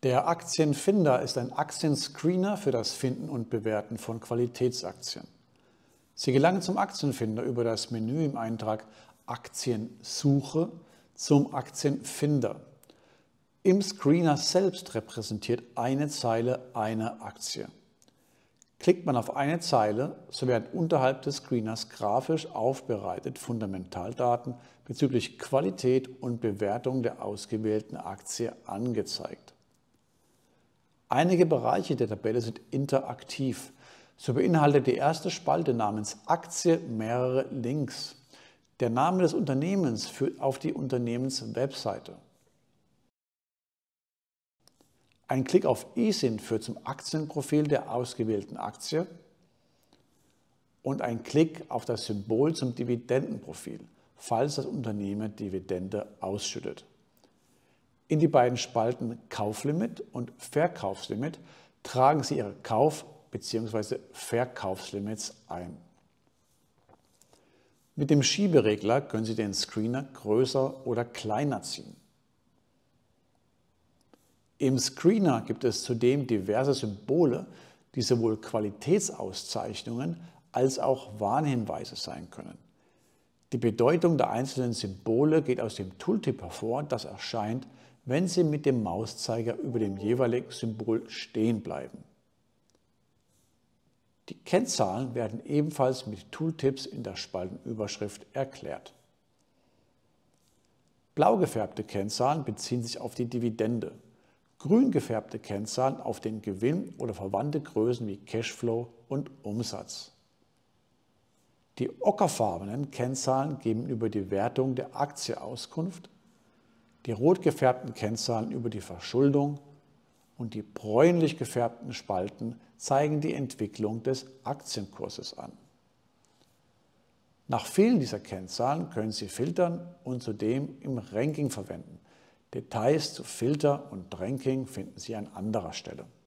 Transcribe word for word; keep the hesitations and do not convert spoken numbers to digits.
Der Aktienfinder ist ein Aktienscreener für das Finden und Bewerten von Qualitätsaktien. Sie gelangen zum Aktienfinder über das Menü im Eintrag Aktiensuche zum Aktienfinder. Im Screener selbst repräsentiert eine Zeile eine Aktie. Klickt man auf eine Zeile, so werden unterhalb des Screeners grafisch aufbereitet Fundamentaldaten bezüglich Qualität und Bewertung der ausgewählten Aktie angezeigt. Einige Bereiche der Tabelle sind interaktiv. So beinhaltet die erste Spalte namens Aktie mehrere Links. Der Name des Unternehmens führt auf die Unternehmenswebseite. Ein Klick auf I S I N führt zum Aktienprofil der ausgewählten Aktie und ein Klick auf das Symbol zum Dividendenprofil, falls das Unternehmen Dividende ausschüttet. In die beiden Spalten Kauflimit und Verkaufslimit tragen Sie Ihre Kauf- bzw. Verkaufslimits ein. Mit dem Schieberegler können Sie den Screener größer oder kleiner ziehen. Im Screener gibt es zudem diverse Symbole, die sowohl Qualitätsauszeichnungen als auch Warnhinweise sein können. Die Bedeutung der einzelnen Symbole geht aus dem Tooltip hervor, das erscheint, wenn Sie mit dem Mauszeiger über dem jeweiligen Symbol stehen bleiben. Die Kennzahlen werden ebenfalls mit Tooltips in der Spaltenüberschrift erklärt. Blau gefärbte Kennzahlen beziehen sich auf die Dividende, grün gefärbte Kennzahlen auf den Gewinn oder verwandte Größen wie Cashflow und Umsatz. Die ockerfarbenen Kennzahlen geben über die Wertung der Aktie Auskunft, die rot gefärbten Kennzahlen über die Verschuldung und die bräunlich gefärbten Spalten zeigen die Entwicklung des Aktienkurses an. Nach vielen dieser Kennzahlen können Sie filtern und zudem im Ranking verwenden. Details zu Filter und Ranking finden Sie an anderer Stelle.